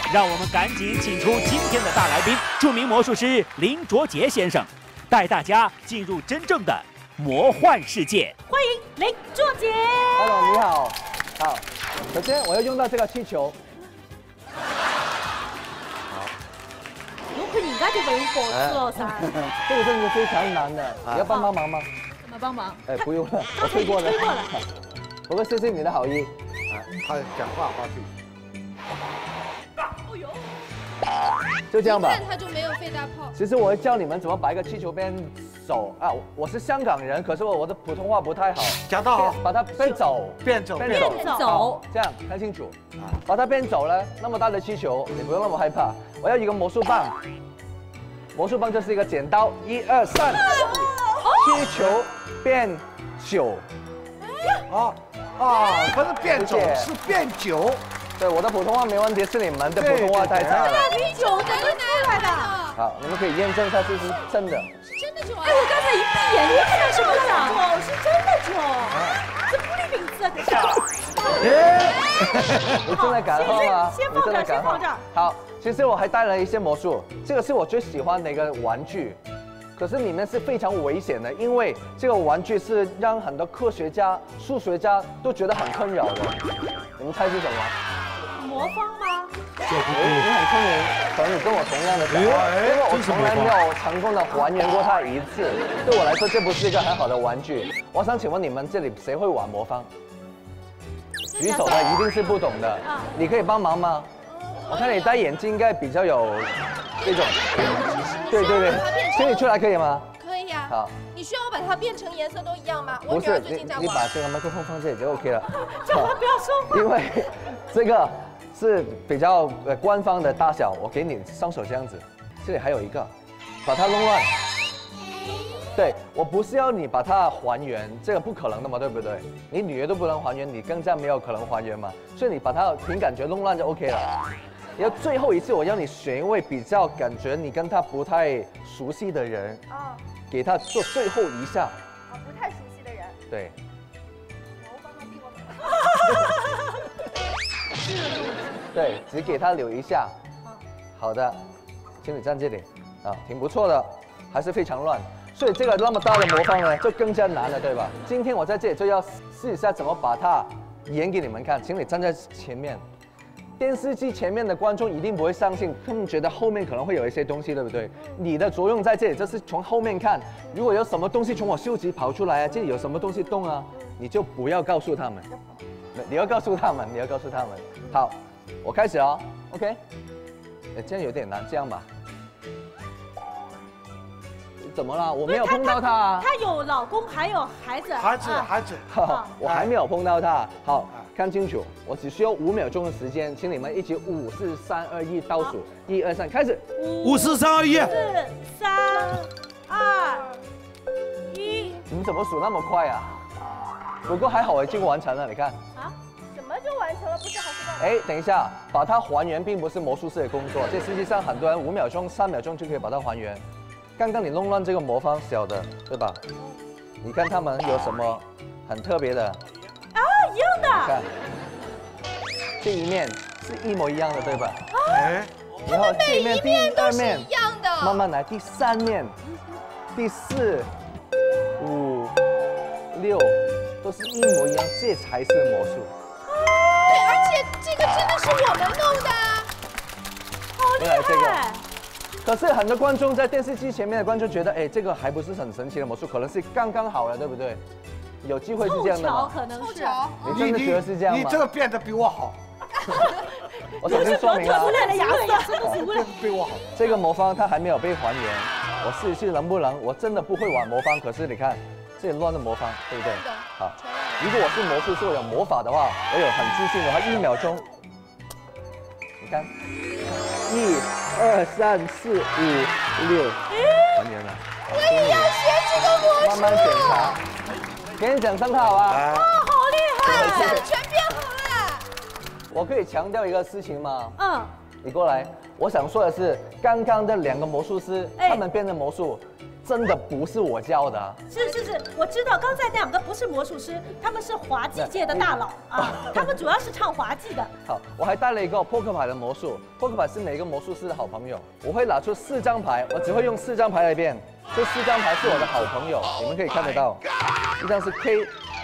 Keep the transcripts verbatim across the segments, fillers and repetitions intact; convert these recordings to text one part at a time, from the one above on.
让我们赶紧请出今天的大来宾，著名魔术师林卓杰先生，带大家进入真正的魔幻世界。 欢迎林卓杰。 Hello， 你好。好，首先我要用到这个气球。好。 如果人家就不用脖子了噻。 这个真的非常难的，你要帮帮忙吗？ 怎么帮忙？ 哎，不用了，我吹过了。 吹过了。 不过谢谢你的好意。 啊，他讲话话题。 就这样吧。 看他就没有飞大炮。 其实我会教你们怎么把一个气球变走啊！我是香港人，可是我我的普通话不太好。 讲得好， 把它变走， 变走， 变走，这样看清楚。把它变走了，那么大的气球，你不用那么害怕。我要一个魔术棒，魔术棒就是一个剪刀，一二三，气球变九。 啊啊，不是变走，是变九。 对，我的普通话没问题，是你们的普通话太差了。 你酒真的出来的。 好，你们可以验证一下这是真的。 是真的酒啊！ 哎，我刚才一闭眼，你看什么酒？是真的酒。这不离名字啊，等下。你正在感冒吗？你正在感冒。好，其实我还带了一些魔术，这个是我最喜欢的一个玩具。 可是里面是非常危险的，因为这个玩具是让很多科学家、数学家都觉得很困扰的。你们猜是什么？ 魔方吗？ 哎，你很聪明，可能你跟我同样的想法，因为我从来没有成功的还原过它一次。对我来说，这不是一个很好的玩具。我想请问你们这里谁会玩魔方？举手的一定是不懂的，你可以帮忙吗？我看你戴眼镜应该比较有这种。 对对对，请你出来可以吗？ 可以呀。 好。 你需要我把它变成颜色都一样吗？ 不是，你你把这个麦克风放这里就 OK 了。 叫他不要说话。 因为这个是比较呃官方的大小，我给你双手这样子。这里还有一个，把它弄乱。对，我不是要你把它还原，这个不可能的嘛，对不对？你女儿都不能还原，你更加没有可能还原嘛。所以你把它凭感觉弄乱就 OK 了。 然后最后一次，我要你选一位比较感觉你跟他不太熟悉的人，啊，给他做最后一下。 啊，不太熟悉的人。对。我帮他逼我。 对，只给他留一下。好的，请你站这里，啊，挺不错的，还是非常乱。所以这个那么大的魔方呢，就更加难了，对吧？今天我在这里就要试一下怎么把它演给你们看，请你站在前面。 电视机前面的观众一定不会相信，他们觉得后面可能会有一些东西，对不对？你的作用在这里，就是从后面看，如果有什么东西从我袖子跑出来啊，这里有什么东西动啊，你就不要告诉他们，你要告诉他们，你要告诉他们。好，我开始哦 ，OK？ 哎，这样有点难，这样吧。怎么了？我没有碰到他啊。 他有老公，还有孩子。 孩子，孩子。 好，我还没有碰到他。好。 看清楚，我只需要五秒钟的时间，请你们一起五四三二一倒数，一二三，开始。 五四三二一。 四三二一。 你们怎么数那么快啊？不过还好，我已经完成了，你看。 啊？怎么就完成了？不是还是在？ 哎，等一下，把它还原并不是魔术师的工作，这实际上很多人五秒钟、三秒钟就可以把它还原。刚刚你弄乱这个魔方小的，对吧？你看他们有什么很特别的？ 啊，一样的。 看，这一面是一模一样的，对吧？ 哎， 然后这一面、第二面一样的， 慢慢来，第三面、第四、五、六都是一模一样，这才是魔术。 对，而且这个真的是我们弄的， 好厉害！ 可是很多观众在电视机前面的观众觉得，哎，这个还不是很神奇的魔术，可能是刚刚好了，对不对？ 有机会是这样的吗？ 可能是。 你真的觉得是这样吗？ 你这个变得比我好。 我首先说明了。 出来的牙齿真的是变比我好。 这个魔方它还没有被还原，我试一试能不能？我真的不会玩魔方，可是你看这里乱的魔方，对不对？好。如果我是魔术师，我有魔法的话，我有很自信的话，一秒钟。你看，一、二、三、四、五、六，还原了。 我也要学这个魔术。 慢慢检查。 给你讲声好啊！ 哇，好厉害！ 全变好了。 我可以强调一个事情吗？ 嗯。 你过来，我想说的是，刚刚的两个魔术师，他们变的魔术， 真的不是我教的、啊。 是是是，我知道，刚才那两个不是魔术师，他们是滑稽界的大佬啊，他们主要是唱滑稽的。 好，我还带了一个扑克牌的魔术，扑克牌是每个魔术师的好朋友。我会拿出四张牌，我只会用四张牌来变。这四张牌是我的好朋友，你们可以看得到。一张是 K，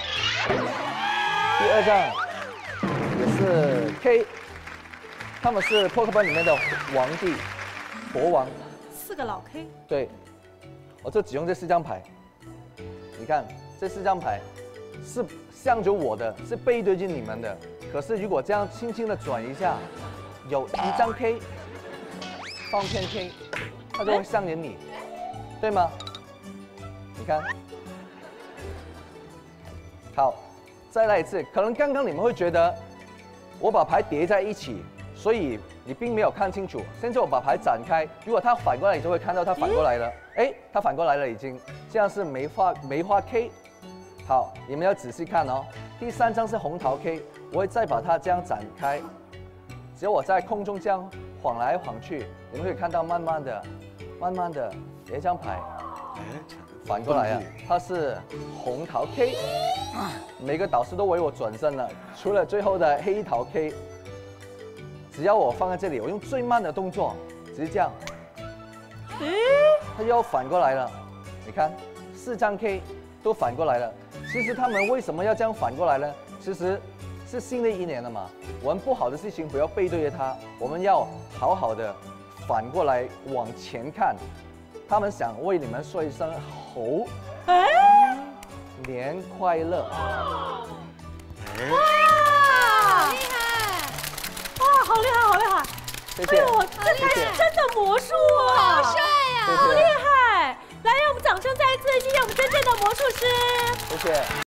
第二张也是 K， 他们是扑克牌里面的皇帝、国王。 四个老 K。 对，我就只用这四张牌。你看这四张牌是向着我的，是背对着你们的。可是如果这样轻轻的转一下，有一张 K， 放片 K， 它就会向着你，对吗？你看，好，再来一次。可能刚刚你们会觉得我把牌叠在一起，所以你并没有看清楚。现在我把牌展开，如果它反过来，你就会看到它反过来了。哎，它反过来了，已经。这样是梅花梅花 K。好，你们要仔细看哦。第三张是红桃 K， 我会再把它这样展开。只要我在空中这样晃来晃去，你们可以看到慢慢的、慢慢的有一张牌。反过来啊，它是红桃 K， 每个导师都为我转身了，除了最后的黑桃 K。只要我放在这里，我用最慢的动作，只是这样，它又反过来了。你看，四张 K 都反过来了。其实他们为什么要这样反过来呢？其实是新的一年了嘛，我们不好的事情不要背对着它，我们要好好的反过来往前看。他们想为你们说一声猴，哎，年快乐！ 哇，厉害！哇，好厉害，好厉害！ 谢谢。 哎呦，这才是真的魔术啊！ 好帅呀！ 好厉害！来，让我们掌声再一次谢谢我们真正的魔术师。 谢谢。